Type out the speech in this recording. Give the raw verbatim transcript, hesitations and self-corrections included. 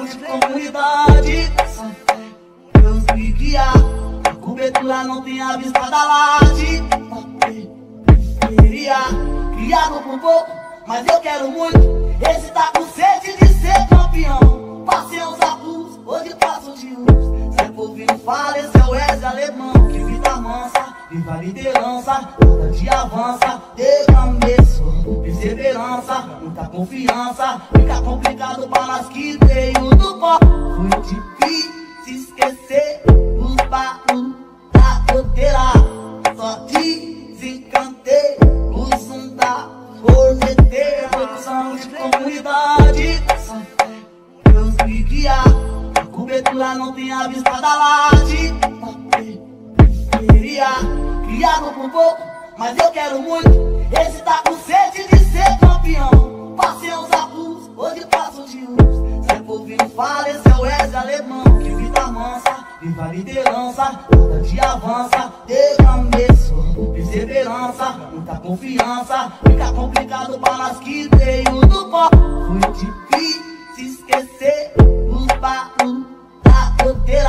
construção de comunidade. Só fé, Deus me guiar. A cobertura não tem a vista da laje. Periferia, criado por pouco, mas eu quero muito. Esse tá com sede de ser campeão. Passei uns abusos, hoje passo de luz. Sempre ouvindo fala, esse é o Wesley alemão. Que vida mansa, viva a liderança, cada dia avança. Derramei sua perseverança, muita confiança. Fica complicado pra nós que veio do pó. Foi difícil esquecer os barulhos da goteira. Só desencantei o som da corneteira. Produção de comunidade. Só fé, Deus me guiar. A cobertura não tem a vista da laje. Periferia, criado por pouco, mas eu quero muito. Esse tá com sede de ser campeão. Passei uns abusos, hoje passo de luz. Sempre ouvindo fala, esse é o Wesley alemão. Que vida mansa, viva a liderança, cada dia avança. Derramei sua perseverança, muita confiança. Fica complicado pra nós que veio do pó. Foi difícil esquecer os barulhos da goteira.